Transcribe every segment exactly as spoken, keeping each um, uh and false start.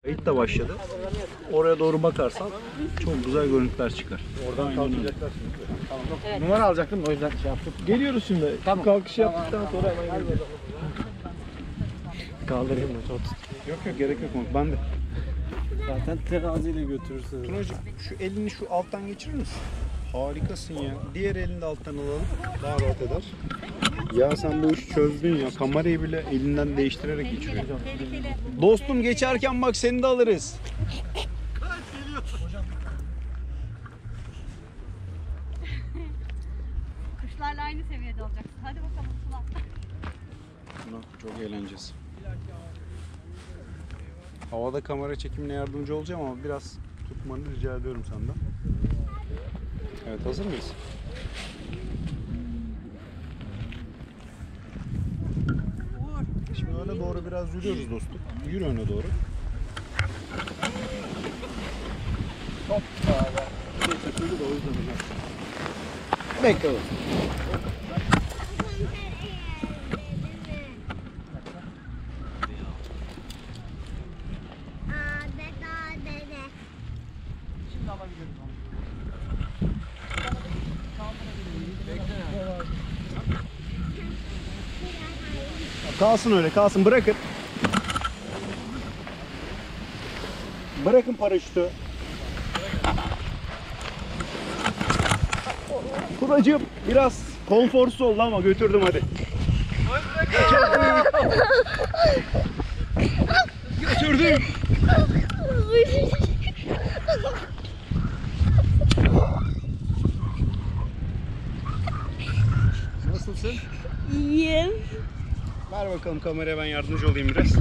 Kayıt da başladı. Oraya doğru bakarsan çok güzel görüntüler çıkar. Oradan kalkacaklar şimdi. Tamam. Evet. Numara alacaktım o yüzden şey yaptım. Geliyoruz şimdi. Tamam. Kalkış yaptıktan sonra hemen geliyoruz. Kaldırayım mı? Çok Yok yok gerek yok. Ben de. Zaten teraziyle götürürsün. Tunacığım şu elini şu alttan geçirir misin? Harikasın ya. Diğer elini de alttan alalım. Daha rahat eder. Ya sen bu işi çözdün ya. Kamerayı bile elinden değiştirerek geçiriyor. Dostum geçerken bak seni de alırız. Kuşlarla aynı seviyede olacaksın. Hadi bakalım Sıla. Buna çok eğleneceğiz. Havada kamera çekimine yardımcı olacağım ama biraz tutmanı rica ediyorum senden. Evet, hazır mıyız? Şimdi öne doğru biraz yürüyoruz dostum. Yürü öne doğru. Hop. Şey takıldı da o yüzden hocam. Bekle dostum. Kalsın öyle, kalsın. Bırakın. Bırakın paraşütü. Kuracığım biraz konforsuz oldu ama götürdüm hadi. Götürdüm. Nasılsın? İyiyim. Ver bakalım kameraya, ben yardımcı olayım biraz.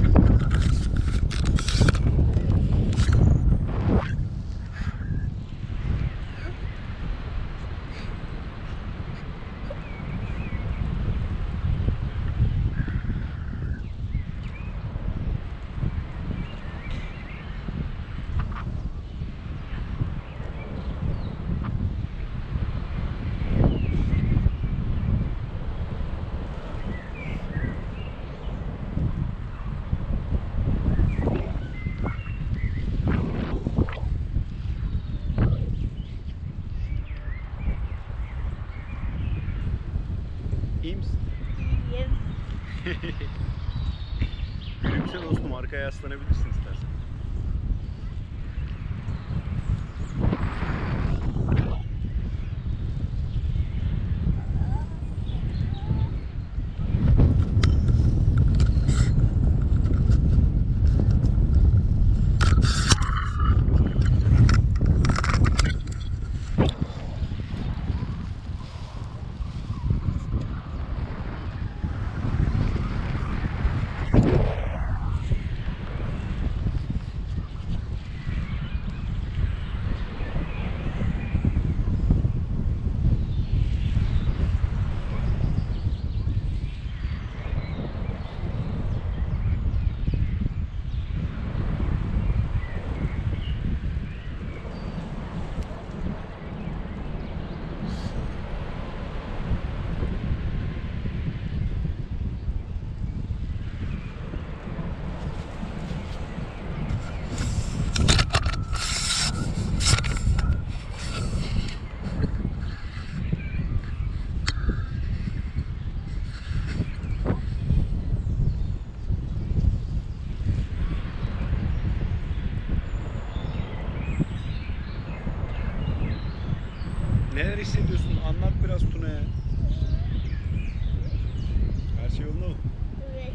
İyi misin? İyiyim. Gülümse dostum, arkaya yaslanabilirsin istersen. Neler hissediyorsun? Anlat biraz Tuna'ya. Her şey yolunda mı? Evet.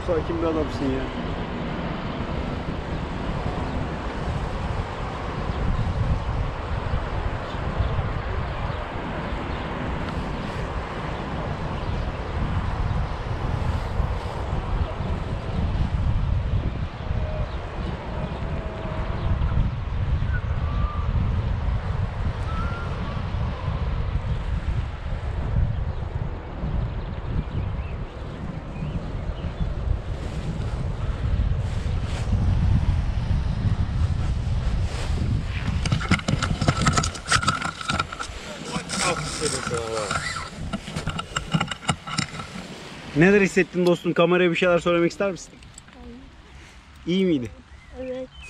sakin bir adamsın ya. Neler hissettin dostum? Kameraya bir şeyler söylemek ister misin? İyi miydi? Evet.